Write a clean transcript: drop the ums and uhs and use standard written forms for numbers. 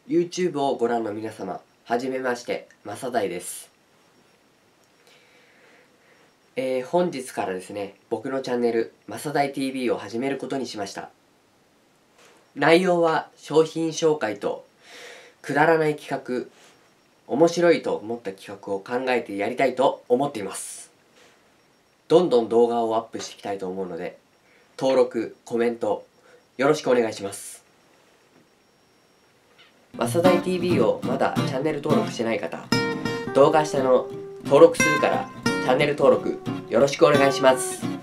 YouTube をご覧の皆様、はじめまして、まさだいです。本日からですね、僕のチャンネル、まさだい TV を始めることにしました。内容は商品紹介と、くだらない企画、面白いと思った企画を考えてやりたいと思っています。どんどん動画をアップしていきたいと思うので、登録、コメント、よろしくお願いします。まさだい TV をまだチャンネル登録してない方、動画下の登録するからチャンネル登録よろしくお願いします。